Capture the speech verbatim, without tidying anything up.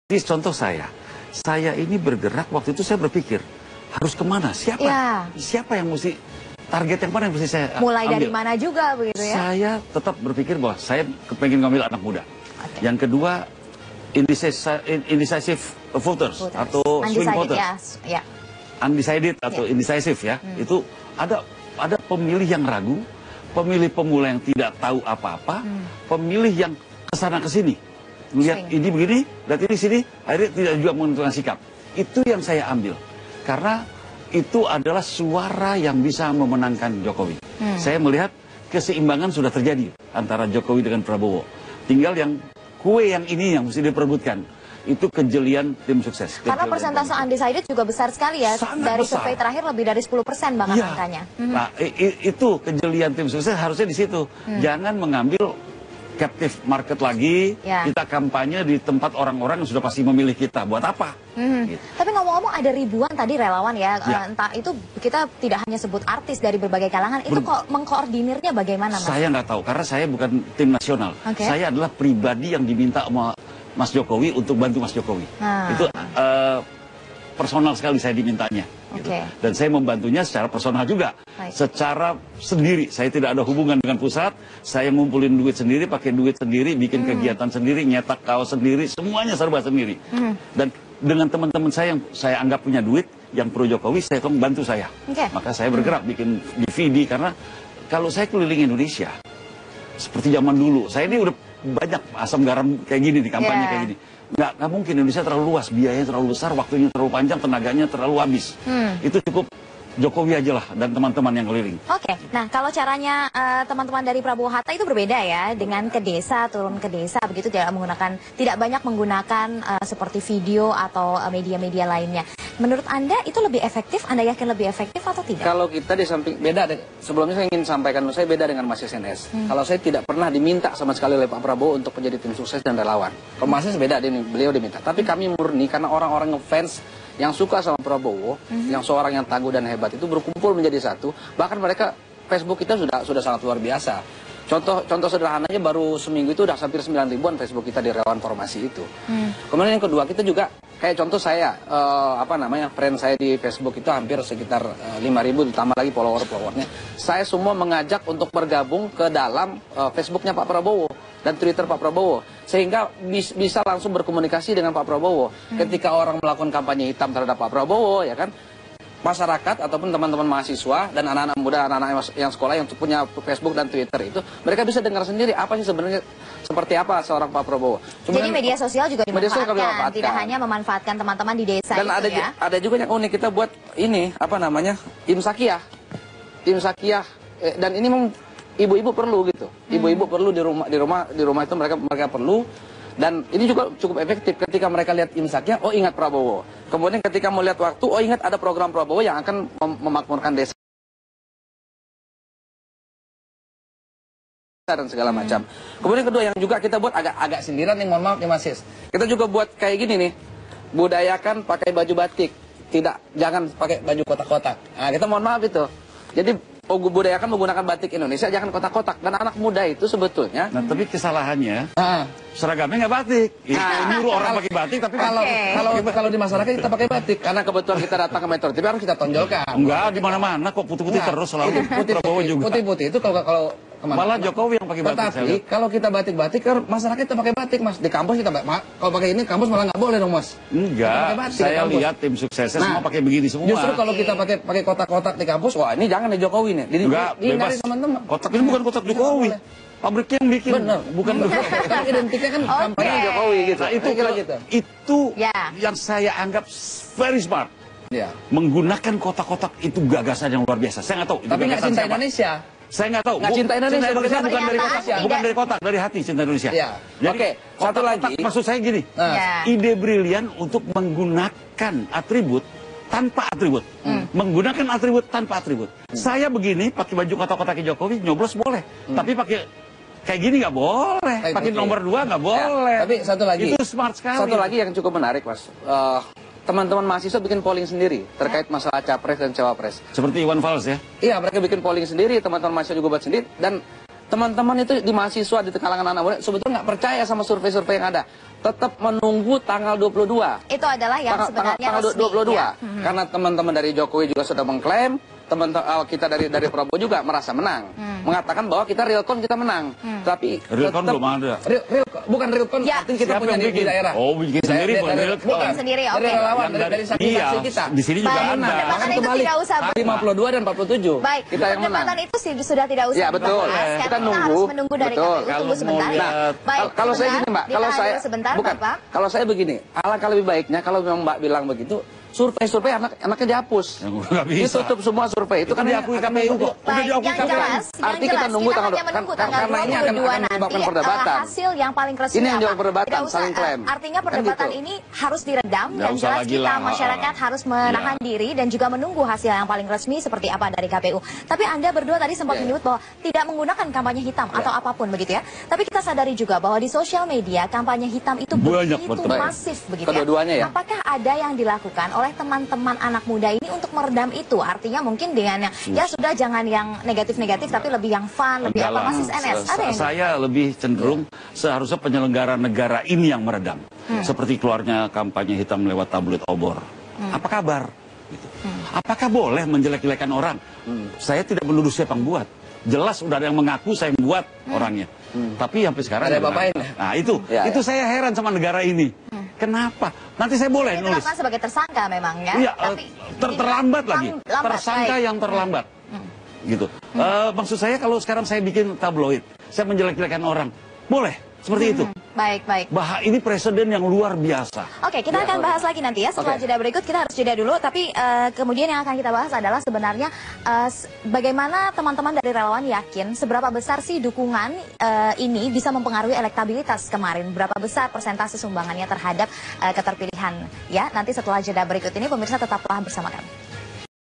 Ini contoh saya. Saya ini bergerak waktu itu saya berpikir harus kemana? Siapa? Ya. Siapa yang mesti target yang mana yang mesti saya mulai ambil? Dari mana juga begitu ya? Saya tetap berpikir bahwa saya kepengen ngambil anak muda. Okay. Yang kedua indecisive, indecisive voters, voters atau swing voters. Ya. Ya. Undecided atau ya. Indecisive ya. Hmm. Itu ada ada pemilih yang ragu, pemilih pemula yang tidak tahu apa-apa, hmm. pemilih yang kesana kesini. Melihat ini begini, lihat ini sini, akhirnya tidak juga menentukan sikap. Itu yang saya ambil. Karena itu adalah suara yang bisa memenangkan Jokowi. Hmm. Saya melihat keseimbangan sudah terjadi antara Jokowi dengan Prabowo. Tinggal yang kue yang ini yang mesti diperebutkan. Itu kejelian tim sukses. Karena persentase undecided juga besar sekali ya. Sangat dari besar. Survei terakhir lebih dari sepuluh persen bahkan ya. Angkanya. Hmm. Nah, itu kejelian tim sukses harusnya di situ. Hmm. Jangan mengambil captive market lagi, ya. Kita kampanye di tempat orang-orang yang sudah pasti memilih kita. Buat apa? Hmm. Gitu. Tapi ngomong-ngomong ada ribuan tadi relawan ya, ya. Entah itu kita tidak hanya sebut artis dari berbagai kalangan, Ber itu kok mengkoordinirnya bagaimana Mas? Saya nggak tahu, karena saya bukan tim nasional. Okay. Saya adalah pribadi yang diminta sama Mas Jokowi untuk bantu Mas Jokowi. Hmm. Itu uh, personal sekali saya dimintanya. Gitu. Okay. Dan saya membantunya secara personal juga. Baik. Secara sendiri, saya tidak ada hubungan dengan pusat. Saya ngumpulin duit sendiri, pakai duit sendiri, bikin hmm. kegiatan sendiri, nyetak kaos sendiri, semuanya serba sendiri. Hmm. Dan dengan teman-teman saya yang saya anggap punya duit, yang pro Jokowi, saya tolong bantu saya. Okay. Maka saya bergerak hmm. bikin D V D, karena kalau saya keliling Indonesia, seperti zaman dulu, saya ini udah banyak asam garam kayak gini di kampanye yeah. kayak gini. Nggak, nggak mungkin, Indonesia terlalu luas, biayanya terlalu besar, waktunya terlalu panjang, tenaganya terlalu habis. Hmm. Itu cukup Jokowi aja lah dan teman-teman yang keliling. Oke, okay. Nah kalau caranya teman-teman uh, dari Prabowo Hatta itu berbeda ya, dengan ke desa, turun ke desa, begitu tidak menggunakan, tidak banyak menggunakan uh, seperti video atau media-media uh, lainnya. Menurut Anda itu lebih efektif? Anda yakin lebih efektif atau tidak? Kalau kita di samping, beda, sebelumnya saya ingin sampaikan, saya beda dengan Mas S N S. Hmm. Kalau saya tidak pernah diminta sama sekali oleh Pak Prabowo untuk menjadi tim sukses dan relawan. Kalau Mas S beda, beliau diminta. Tapi kami murni karena orang-orang ngefans yang suka sama Prabowo, mm-hmm. yang seorang yang tangguh dan hebat itu berkumpul menjadi satu. Bahkan mereka, Facebook kita sudah sudah sangat luar biasa. Contoh contoh sederhananya baru seminggu itu udah hampir sembilan ribuan Facebook kita di relawan formasi itu. Hmm. Kemudian yang kedua, kita juga kayak contoh saya, uh, apa namanya, friend saya di Facebook itu hampir sekitar uh, lima ribu, ditambah lagi follower-followernya. Saya semua mengajak untuk bergabung ke dalam uh, Facebooknya Pak Prabowo dan Twitter Pak Prabowo, sehingga bis, bisa langsung berkomunikasi dengan Pak Prabowo. Hmm. Ketika orang melakukan kampanye hitam terhadap Pak Prabowo, ya kan, masyarakat ataupun teman-teman mahasiswa dan anak-anak muda, anak-anak yang sekolah yang punya Facebook dan Twitter itu, mereka bisa dengar sendiri apa sih sebenarnya, seperti apa seorang Pak Prabowo. Cuman, jadi media sosial juga dimanfaatkan, dimanfaatkan. Tidak hanya memanfaatkan teman-teman di desa dan itu ada, ya. ada juga yang unik, kita buat ini, apa namanya, imsakiyah. Imsakiyah, eh, dan ini memang ibu-ibu perlu gitu. Ibu-ibu hmm. perlu di rumah, di rumah, di rumah itu mereka mereka perlu. Dan ini juga cukup efektif ketika mereka lihat imsaknya, oh ingat Prabowo. Kemudian ketika melihat waktu, oh ingat ada program Prabowo yang akan mem memakmurkan desa dan segala macam. Hmm. Kemudian kedua yang juga kita buat agak agak sindiran yang mohon maaf nih Mas Sis. Kita juga buat kayak gini nih, budayakan pakai baju batik, tidak jangan pakai baju kotak-kotak. Nah kita mohon maaf itu. Jadi oh, budayakan menggunakan batik Indonesia, jangan kotak-kotak. Dan anak muda itu sebetulnya. Nah, tapi kesalahannya, ah. seragamnya nggak batik. Nah, nyuruh orang pakai batik, tapi kalau okay. kalau kalau di masyarakat kita pakai batik. Karena kebetulan kita datang ke Metro T V harus kita tonjolkan. Enggak, di mana-mana kok putih-putih terus selalu. Putih-putih juga. Putih-putih itu kalau kalau kemana? Malah Jokowi yang pakai batik. Tapi kalau kita batik-batik, kan masyarakat kita pakai batik, Mas. Di kampus kita kalau pakai ini, kampus malah nggak boleh dong, Mas. Enggak. Batik, saya lihat tim suksesnya nah, semua pakai begini semua. Justru kalau kita pakai pakai kotak-kotak di kampus, wah ini jangan nih Jokowi nih. Jadi enggak, bebas. Teman-teman. Kotak ini bukan kotak Jokowi. Pabriknya yang bikin. Benar. Bukan kan identiknya kan okay. kampanye Jokowi gitu. Nah, itu kira gitu. Itu yeah. yang saya anggap very smart. Ya. Menggunakan kotak-kotak itu gagasan yang luar biasa. Saya nggak tahu. Tapi nggak cinta siapa. Indonesia. Saya nggak tahu. Nggak cinta Indonesia. Cinta Indonesia bukan dari kotak, ya. bukan dari kotak, dari hati cinta Indonesia. Ya. Oke. Okay. Satu lagi. Maksud saya gini. Nah. Ya. Ide brilian untuk menggunakan atribut tanpa atribut, hmm. menggunakan atribut tanpa atribut. Hmm. Saya begini pakai baju kotak-kotak Jokowi nyoblos boleh, hmm. tapi pakai kayak gini nggak boleh, pakai nomor dua nggak boleh. Ya, tapi satu lagi, itu smart sekali. Satu lagi yang cukup menarik, Mas. Uh, Teman-teman mahasiswa bikin polling sendiri terkait masalah capres dan cawapres. Seperti Iwan Fals ya? Iya, mereka bikin polling sendiri, teman-teman mahasiswa juga buat sendiri. Dan teman-teman itu di mahasiswa, di kalangan anak muda sebetulnya nggak percaya sama survei-survei yang ada. tetap menunggu tanggal dua puluh dua. Itu adalah yang tanggal, sebenarnya tanggal resmi, dua puluh dua. Ya? Karena teman-teman dari Jokowi juga sudah mengklaim, teman-teman kita dari dari Prabowo juga merasa menang, hmm. mengatakan bahwa kita realcon kita menang. Hmm. Tapi realcon belum ada. Real, real, bukan realcon, ya. artinya kita Siapa punya di, di daerah. Oh, bikin sendiri, dari, bukan dari, realcon. Bikin sendiri, oke. Dari relawan, dari, dari saksi-saksi iya, kita. Di sini juga Baik, ada. perdebatan itu kembali, tidak usah. lima puluh dua dan empat puluh tujuh. Baik, kita yang menang. Perdebatan itu sudah tidak usah ya, betul. dibahas. Kita, kita nunggu. harus menunggu dari betul. K P U. Tunggu sebentar. Nah, Baik, kalau saya gini, Mbak, kalau saya sebentar, bukan. Bapak. Kalau saya begini, alangkah lebih baiknya kalau memang Mbak bilang begitu, survei-survei anak anaknya dihapus. Ditutup semua survei. Itu, itu kan diakui K P U kok. Udah diakui K P U. Arti kita nunggu tanggal kan, kan, karena ini akan menyebabkan perdebatan. Hasil yang paling resmi ini yang apa? jauh perdebatan, saling klaim. Artinya perdebatan kan gitu. ini harus diredam Nggak dan jelas kita lah. masyarakat harus menahan ya. diri dan juga menunggu hasil yang paling resmi seperti apa dari K P U. Tapi Anda berdua tadi sempat yeah. menyebut bahwa tidak menggunakan kampanye hitam yeah. atau apapun begitu ya. Tapi kita sadari juga bahwa di sosial media kampanye hitam itu banyak begitu betul. masif begitu Kedua-duanya ya. ya. Apakah ada yang dilakukan oleh teman-teman anak muda ini untuk meredam itu? Artinya mungkin dengan yang ya sudah jangan yang negatif-negatif tapi lebih yang fun, lebih apa masih N S. Ada yang saya lebih cenderung seharusnya penyelenggara negara ini yang meredam. Hmm. Seperti keluarnya kampanye hitam lewat tabloid obor. Hmm. Apa kabar? Gitu. Hmm. Apakah boleh menjelek-jelekan orang? Hmm. Saya tidak menuduh siapa yang buat. Jelas udah ada yang mengaku saya yang buat hmm. orangnya. Hmm. Tapi sampai sekarang ada bapain. Nah itu, ya, itu ya. saya heran sama negara ini. Hmm. Kenapa? Nanti saya boleh ini nulis. Sebagai tersangka memang ya. Iya, tapi ter terlambat lagi. Lambat, tersangka baik. yang terlambat. Hmm. Gitu. Hmm. Uh, maksud saya kalau sekarang saya bikin tabloid, saya menjelek-jelekan orang, boleh seperti hmm. itu. Baik, baik. Bah, ini presiden yang luar biasa. Oke, kita ya, akan bahas lagi nanti ya setelah okay. jeda berikut. Kita harus jeda dulu, tapi uh, kemudian yang akan kita bahas adalah sebenarnya uh, bagaimana teman-teman dari relawan yakin seberapa besar sih dukungan uh, ini bisa mempengaruhi elektabilitas kemarin, berapa besar persentase sumbangannya terhadap uh, keterpilihan ya. Nanti setelah jeda berikut ini pemirsa tetaplah bersama kami.